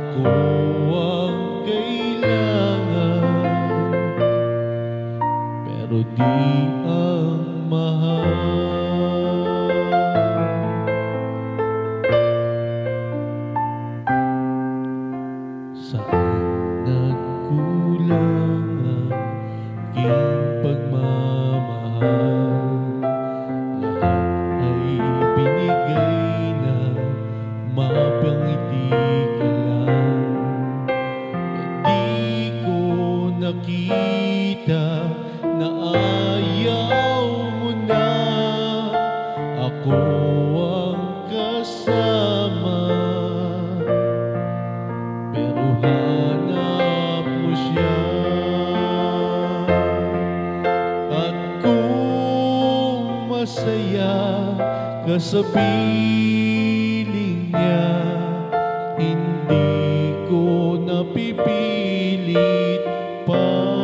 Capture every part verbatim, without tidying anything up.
Ako ang kailangan, pero di ang mahal. Saan nagkulang ang aking pagmamahal? Lahat ay binigay na mapangiti ka lang. Hindi ko nakita na ayaw mo na. Ako ang kasama, pero hanap mo siya. At kung masaya ka sa piling niya, hindi ko napipilit pa.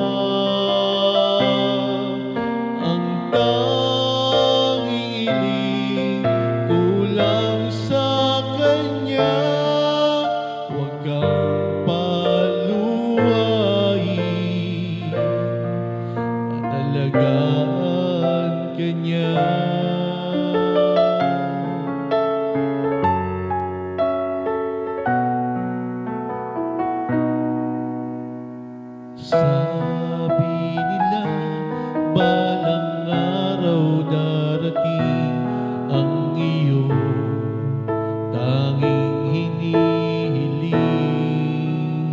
Ang tanging iling ko lang sa kanya, huwag kang paluwain at alagaan ka niya. Sabi nila balang araw darating ang iyong tanging hinihiling.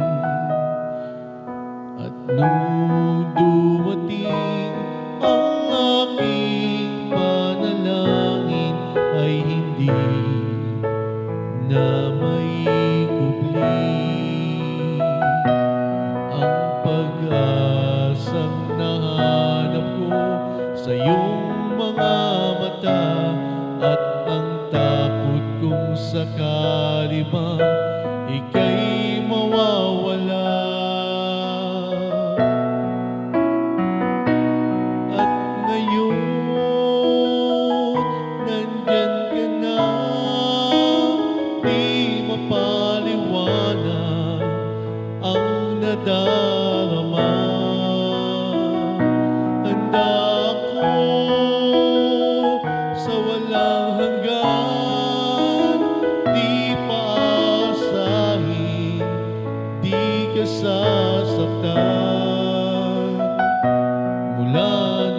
At nung dumating ang aking panalangin, ay hindi na may kubli. Pag-asang nahanap ko sa iyong mga mata, at ang takot kong sakali mang ika'y mawawala. At ngayon nandyan ka na, di mapaliwanag ang nadarama. Handa ako sa walang hanggan, di paasahin, di ka sasaktan. Mula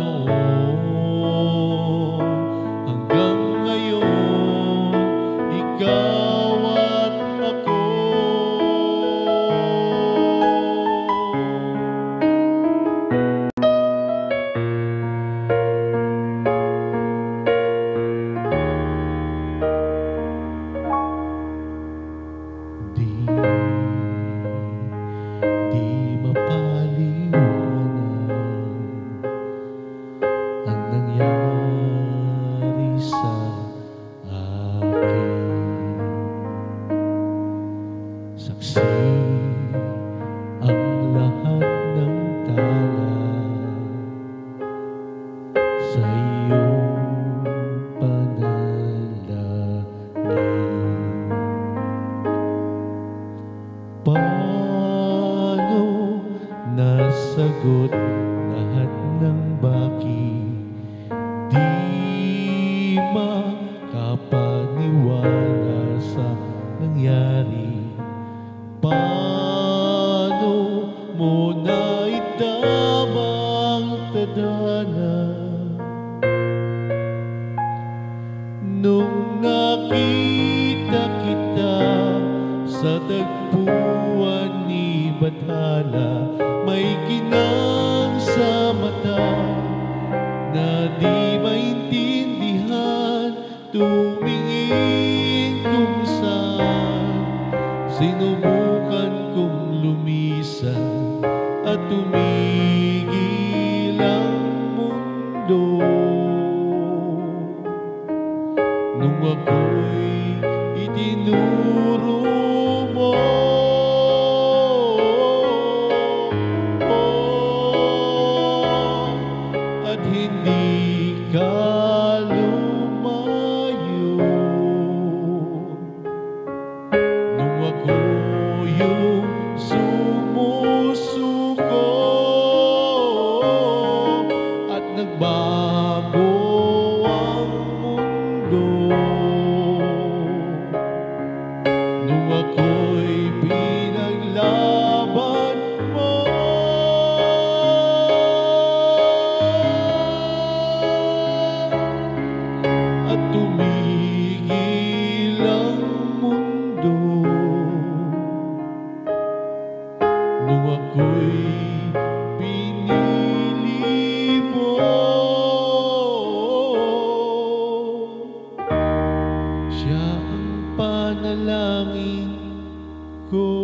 noon hanggang ngayon, ikaw at ako. Di mapaliwanag ang nangyari sa akin. Saksi ang lahat ng tala sa iyong panalangin. Paano nasagot lahat ng bakit? Di makapaniwala sa nangyari. Paano mo naitama ang tadhana? Nung nakita kita sa tagpuan ni Bathala, may ginang sa mata na di maintindihan. Tumingin kung saan, sinubukan kong lumisan at tumigil ang mundo. Nung ako'y itinuro mo, oh, at hindi ka lumayo. Nung ako'y nung ako'y pinaglaban mo. At tumigil ang mundo nung ako'y pinili mo. Siya ang panalangin ko.